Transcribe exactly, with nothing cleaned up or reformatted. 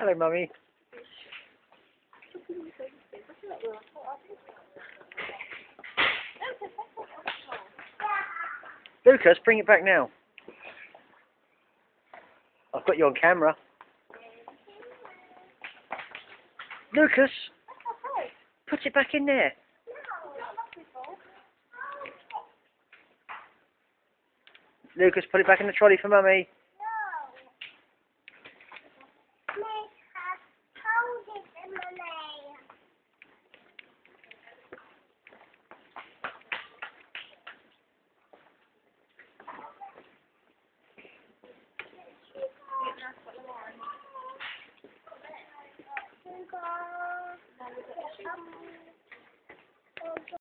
Hello, Mummy. Lucas, bring it back now. I've got you on camera. Lucas, put it back in there. Lucas, put it back in the trolley for Mummy.